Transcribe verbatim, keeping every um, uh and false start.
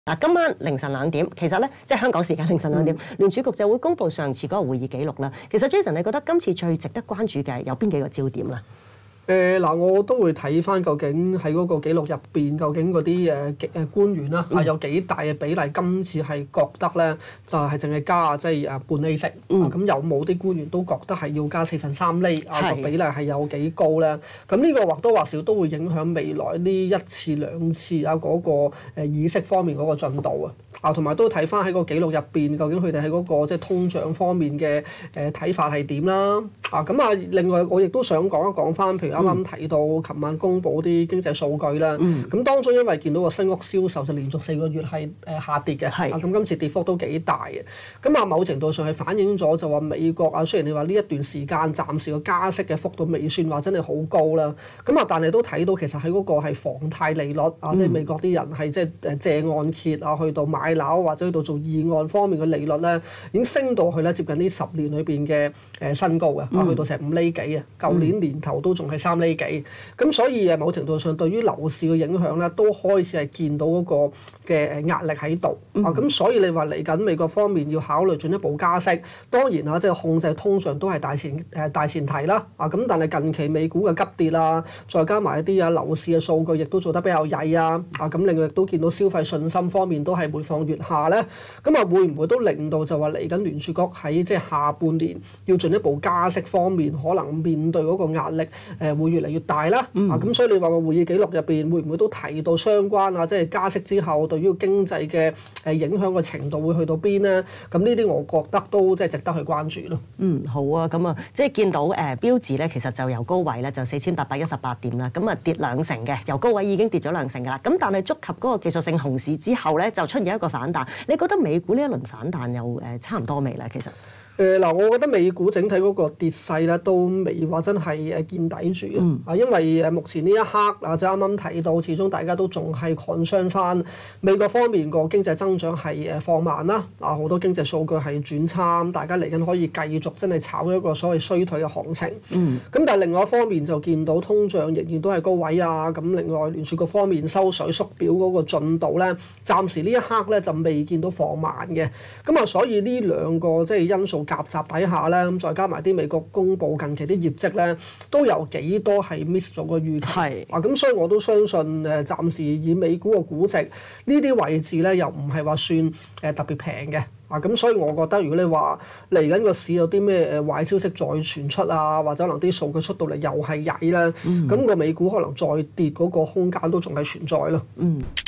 嗱，今晚凌晨兩點，其實咧，即係香港時間凌晨兩點，聯儲局就會公布上次嗰個會議記錄啦。其實 Jason，你覺得今次最值得關注嘅有邊幾個焦點咧？ 誒嗱、呃，我都會睇翻究竟喺嗰個記錄入邊，究竟嗰啲誒誒官員啦，係、嗯、有幾大嘅比例，今次係覺得咧就係淨係加即係誒半厘息，咁、嗯啊、有冇啲官員都覺得係要加四分三厘啊？個比例係有幾高咧？咁呢個或多或少都會影響未來呢一次兩次啊嗰個誒議息方面嗰個進度啊！啊，同埋都睇翻喺個記錄入邊，究竟佢哋喺嗰個即係通脹方面嘅誒睇法係點啦？啊，咁啊，另外我亦都想講一講翻，譬如啱啱提到，琴、嗯、晚公布啲經濟數據啦，咁、嗯、當中因為見到個新屋銷售就連續四個月係誒下跌嘅，是啊，咁今次跌幅都幾大嘅，咁啊某程度上係反映咗就話美國啊，雖然你話呢一段時間暫時個加息嘅幅度未算話真係好高啦，咁啊但係都睇到其實喺嗰個係房貸利率啊，嗯、即係美國啲人係即係誒借按揭啊，去到買樓或者去到做二按方面嘅利率咧，已經升到去咧接近呢十年裏邊嘅誒新高嘅，嗯、去到成五厘幾啊，舊年年頭都仲係三厘幾。咁所以誒某程度上對於樓市嘅影響咧，都開始係見到嗰個嘅誒壓力喺度、嗯、啊！咁所以你話嚟緊美國方面要考慮進一步加息，當然啊，即係控制通脹都係大前誒大前提啦啊！咁但係近期美股嘅急跌啊，再加埋一啲啊樓市嘅數據亦都做得比較曳啊啊！咁另外亦都見到消費信心方面都係每況愈下咧，咁啊會唔會都令到就話嚟緊聯儲局喺即係下半年要進一步加息方面，可能面對嗰個壓力誒會越嚟越大啦？嗯、啊咁所以你話個會議記錄入邊會唔會都提到相關啊？即係加息之後對於經濟嘅誒影響嘅程度會去到邊咧？咁呢啲我覺得都即係值得去關注咯。 嗯，好啊，咁啊，即係見到誒、呃、標指咧，其實就由高位咧就四千八百一十八點啦，咁啊跌兩成嘅，由高位已經跌咗兩成㗎啦。咁但係觸及嗰個技術性熊市之後咧，就出現一個反彈。你覺得美股呢一輪反彈又誒差唔多未咧？其實？ 誒嗱、呃，我覺得美股整體嗰個跌勢咧，都未話真係誒見底住啊！嗯、因為誒目前呢一刻啊，即係啱啱提到，始終大家都仲係 concern 翻美國方面個經濟增長係誒放慢啦。啊，好多經濟數據係轉差，大家嚟緊可以繼續真係炒一個所謂衰退嘅行情。咁、嗯、但係另外一方面就見到通脹仍然都係高位啊！咁另外聯儲局方面收水縮表嗰個進度咧，暫時呢一刻咧就未見到放慢嘅。咁啊，所以呢兩個即係因素夾雜底下咧，咁再加埋啲美國公布近期啲業績咧，都有幾多係 miss 咗個預期。係是啊，咁所以我都相信誒，暫時以美股個估值呢啲位置咧，又唔係話算誒特別平嘅。啊，咁所以我覺得如果你話嚟緊個市有啲咩誒壞消息再傳出啊，或者可能啲數據出到嚟又係曳咧，咁個、嗯、美股可能再跌嗰個空間都仲係存在咯。嗯。